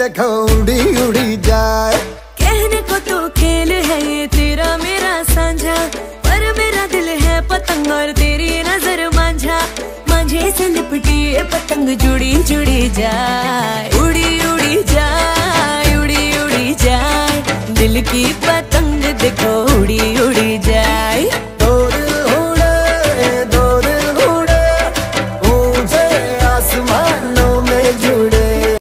देखो उड़ी उड़ी जाए। कहने को तो खेल है ये तेरा मेरा साझा, पर मेरा दिल है पतंग और तेरी नजर मांझा। मांझे से लिपटी ये पतंग जुड़ी जुड़ी जाए, उड़ी उड़ी जाए, उड़ी उड़ी जाए दिल की